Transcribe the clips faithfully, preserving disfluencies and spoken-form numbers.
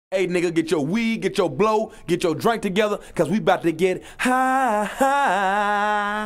Hey nigga, get your weed, get your blow, get your drink together, cause we about to get high, high.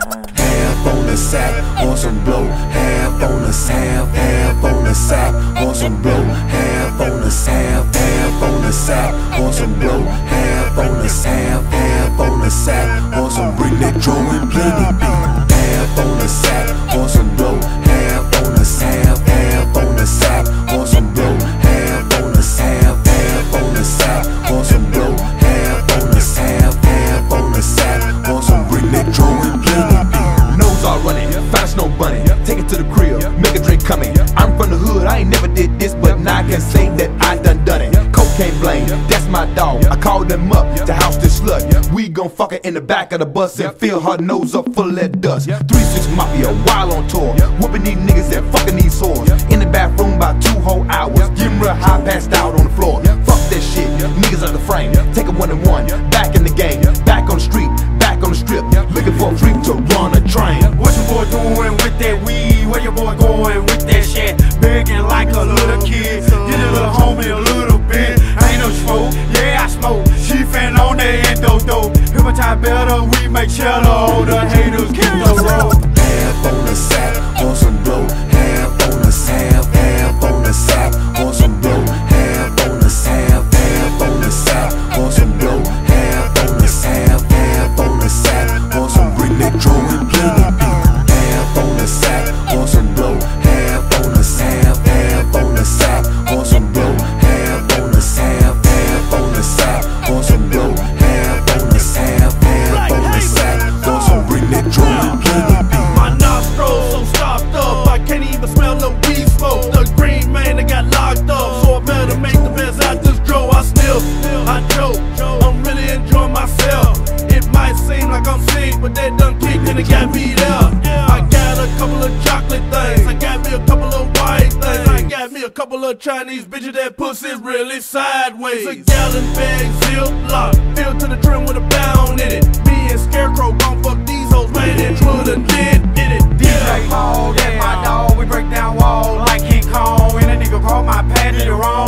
Half on the sack, on some blow. Half on the half, half on the sack, on some blow. Half on the half, half on the sack, on some blow. Half on the half, half on the sack, on some bring that drum and plenty beat. Half on the sack, on some blow. Half on the half, half on the sack, on some blow. Half on the half, half on the sack, on some blow. Half on the half, half on the sack, on some bring that drum and plenty beat. Nose all running, fast no bunny. Take it to the crib, make a drink coming. I'm from the hood, I ain't never did this, but now I can say that I done done it. Cocain Blain, that's my dog. I called them up to house this slut. We gon' fuck her in the back of the bus and fill her nose up full of that dust. three six Mafia, while on tour, whooping these niggas and fucking these whores. In the bathroom about two whole hours, getting real high, passed out on the floor. Fuck that shit, niggas out the frame. Take a one and one, back in the game, back on the street, back on the strip, looking for a freak to run a train. What your boy doing with that weed? Where your boy going with that shit? Begging like a little kid, get a little homie a little bit. I ain't no smoke, yeah I smoke. She fan on that endo dope. Hypnotize better, we make cheddar. All the haters keep the road. Half on the sack, on some blow. Half on the half, half on the sack, on some blow. Half on the half, half on the sack, on some blow. Half on the half, half on the sack, on some bring that drum and plenty beat. Half on the sack, on some blow. Half on the half, half on the sack, on some blow. Half on the half, half on the sack, on some blow. Half on the half, half on the sack, on some bring that drum and plenty beat. My nostrils so stopped up, I can't even smell the weed smoke. The green man, they got locked up, so I better make the best out this draw. I still, I joke, I'm really enjoying myself. It might seem like I'm sick, but that done kicked and it got me there. I got a couple of chocolate things, I got me a couple of white things, I got me a couple of Chinese bitches that pussy's really sideways. A gallon bag, zip lock, filled to the trim with a pound in it. Me and Scarecrow gon' fuck these hoes, man, and Twitter did, did it. D J Paul, that's my dog, we break down walls like King Kong. And a nigga called my patty the wrong.